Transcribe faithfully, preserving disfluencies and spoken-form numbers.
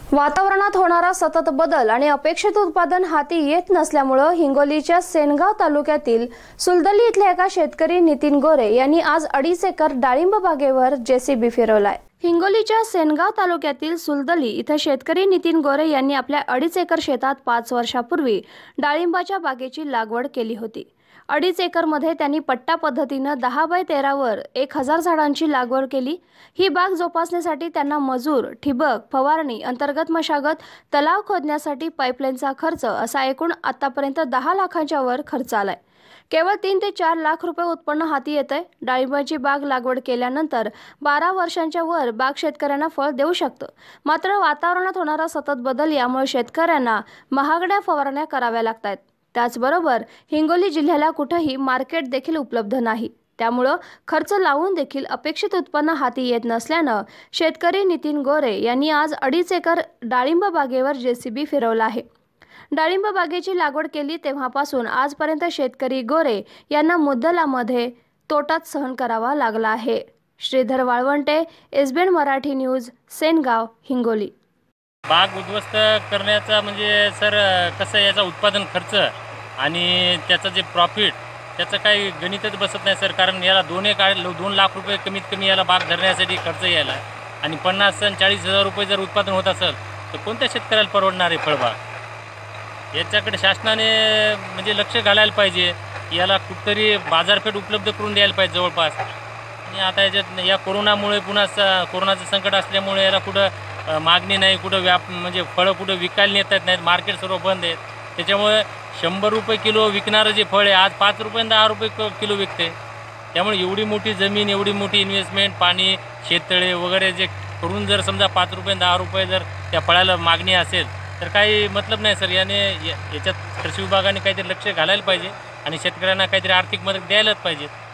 वातावरणात होणारा सतत बदल आणि अपेक्षित उत्पादन हाती येत नसल्यामुळे हिंगोलीच्या सेनगाव तालुक्यातील सुलदली इथल्या एका शेतकरी नितीन गोरे यांनी आज अडीच एकर डाळिंब बागेवर जेसीबी फिरवलाय। हिंगोलीच्या सेनगाव तालुक्यातील सुलदली इथं शेतकरी नितीन गोरे यांनी आपल्या अडीच एकर शेतात पाच वर्षापूर्वी डाळिंबाच्या बागेची लागवड केली होती। अडीच एकर मध्ये त्यांनी पट्टा पद्धतीने दहा बाय तेरा वर एक हजार झाडांची लागवड केली। ही बाग जोपासण्यासाठी त्यांना मजूर, ठिबक, फवारणी, अंतर्गत मशागत, तलाव खोदण्यासाठी पाईपलाईनचा खर्च असा एकूण आतापर्यंत दहा लाखांच्या वर खर्च आलाय। केवळ तीन ते चार लाख रुपये उत्पन्न हाती येतंय। डाळिंबाची बाग लागवड केल्यानंतर बारा वर्षांच्या वर बाग शेतकऱ्यांना फळ देऊ शकतं। मात्र वातावरणात होणारा सतत बदल यामुळे शेतकऱ्यांना महागड्या फवारण्या कराव्या लागतात। त्याचबरोबर हिंगोली जिल्ह्याला कुठेही मार्केट देखील उपलब्ध नाही। त्यामुळे खर्च लावून देखील अपेक्षित उत्पन्न हाती येत नसल्यानं शेतकरी नितीन गोरे यांनी आज अडीच एकर डाळिंब बागेवर जेसीबी फिरवला आहे। डाळिंब बागेची लागवड केली तेव्हापासून आजपर्यंत शेतकरी गोरे यांना मुद्दलामध्ये तोटाच सहन करावा लागला आहे। Shridhar Walwante, SBN Marathi news, Sengaon, Hingoli. बाग उद्ध्वस्त करण्याचा म्हणजे सर कसं याचा उत्पादन खर्च आणि त्याचं जे प्रॉफिट त्याचं काही गणितच बसत नाही सर। कारण याला दोन एक दोन लाख रुपये कमीत कमी याला बाग धरण्यासाठी खर्च यायला आणि पन्नास आणि चाळीस हजार रुपये जर उत्पादन होत असेल तर कोणत्या शेतकऱ्याला परवडणार आहे फळबाग? याच्याकडे शासनाने म्हणजे लक्ष घालायला पाहिजे। याला कुठतरी बाजारपेठ उपलब्ध करून द्यायला पाहिजे जवळपास। आणि आता याच्यात या कोरोनामुळे पुन्हा कोरोनाचं संकट असल्यामुळे याला कुठं मागणी नाही, कुठं व्याप म्हणजे फळं कुठं विकायला नेता येत नाहीत, मार्केट सर्व बंद आहेत। त्याच्यामुळे शंभर रुपये किलो विकणारं जे फळ आहे आज पाच रुपये दहा रुपये किलो विकते। त्यामुळे एवढी मोठी जमीन, एवढी मोठी इन्व्हेस्टमेंट, पाणी, शेततळे वगैरे जे करून जर समजा पाच रुपये दहा रुपये जर त्या फळाला मागणी असेल तर काही मतलब नाही सर। याने याच्यात कृषी विभागाने काहीतरी लक्ष घालायला पाहिजे आणि शेतकऱ्यांना काहीतरी आर्थिक मदत द्यायलाच पाहिजे।